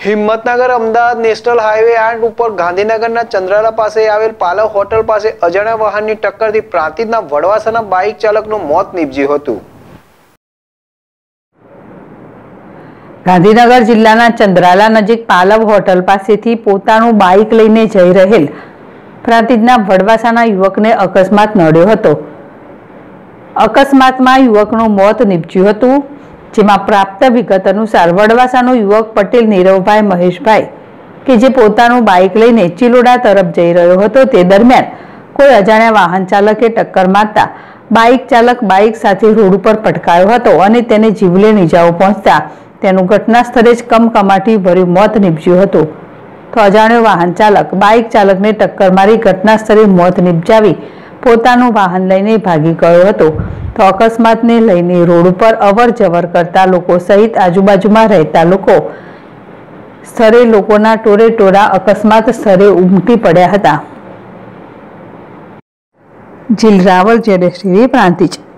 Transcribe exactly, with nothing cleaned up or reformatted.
Himmatnagar Ahmedabad national highway આઠ ઉપર ગાંધીનગરના ચંદ્રાલા પાસે આવેલ પાલવ હોટલ પાસે અજાણ્યા વાહનની ટક્કરથી પ્રાંતિજના વડવાસાના બાઇક ચાલકનું મોત નીપજ્યું હતું। ગાંધીનગર જિલ્લાના ચંદ્રાલા નજીક પાલવ હોટલ પાસેથી પોતાનું બાઇક લઈને જઈ રહેલ પ્રાંતિજના વડવાસાના યુવકને અકસ્માત નડ્યો હતો। અકસ્માતમાં યુવકનું મોત નીપજ્યું હતું, જેમાં પ્રાપ્ત વિગત અનુસાર વડવાસાનો યુવક પટેલ નીરવભાઈ મહેશભાઈ કે જે પોતાનું બાઇક લઈને ચિલોડા તરફ જઈ રહ્યો હતો તે દરમિયાન કોઈ અજાણ્યા વાહન ચાલકે ટક્કર મારતા બાઇક ચાલક બાઇક સાથે રોડ ઉપર પટકાયો હતો અને તેને જીવલેણ ઇજાઓ પહોંચતા તેનું ઘટના સ્થળે જ કમકમાટી ભર્યું મોત નીપજ્યું હતું। તો અજાણ્યો વાહન ચાલક બાઇક ચાલકને ટક્કર મારી ઘટના સ્થળે મોત નીપજાવી પોતાનું વાહન લઈને ભાગી ગયો હતો। તો અકસ્માતને લઈને રોડ ઉપર અવર જવર કરતા લોકો સહિત આજુબાજુમાં રહેતા લોકો સ્થળે લોકોના ટોળે ટોળા અકસ્માત સ્થળે ઉમટી પડ્યા હતા। જીલ રાવલ, જેડેશ ટીવી, પ્રાંતિજ।